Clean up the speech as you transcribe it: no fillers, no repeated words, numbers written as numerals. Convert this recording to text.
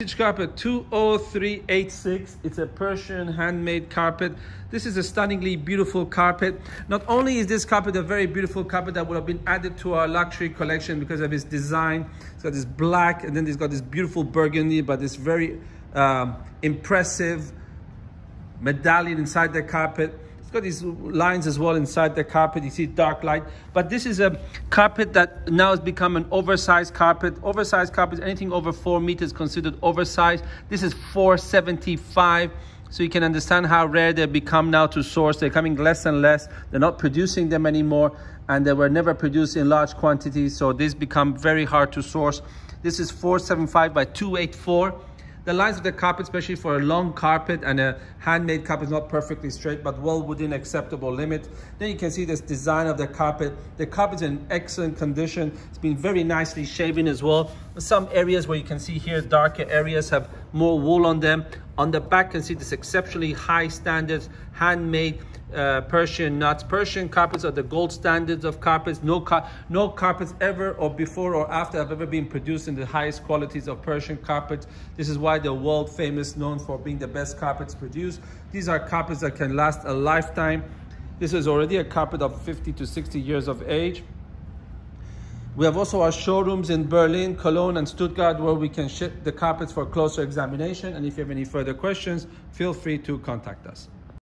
Carpet 20386. It's a Persian handmade carpet. This is a stunningly beautiful carpet. Not only is this carpet a very beautiful carpet that would have been added to our luxury collection because of its design. It's got this black and then it's got this beautiful burgundy, but this very impressive medallion inside the carpet. Got these lines as well inside the carpet. You see dark light, but this is a carpet that now has become an oversized carpet. Oversized carpets, anything over 4 meters considered oversized. This is 475, so you can understand how rare they become now to source. They're coming less and less. They're not producing them anymore, and they were never produced in large quantities, so these become very hard to source. This is 475 by 284. The lines of the carpet, especially for a long carpet and a handmade carpet, is not perfectly straight, but well within acceptable limit. Then you can see this design of the carpet. The carpet's in excellent condition. It's been very nicely shaven as well. Some areas where you can see here, darker areas have more wool on them. On the back, you can see this exceptionally high standards, handmade Persian nuts. Persian carpets are the gold standards of carpets. No carpets ever or before or after have ever been produced in the highest qualities of Persian carpets. This is why they're world famous, known for being the best carpets produced. These are carpets that can last a lifetime. This is already a carpet of 50 to 60 years of age. We have also our showrooms in Berlin, Cologne, and Stuttgart, where we can ship the carpets for closer examination. And if you have any further questions, feel free to contact us.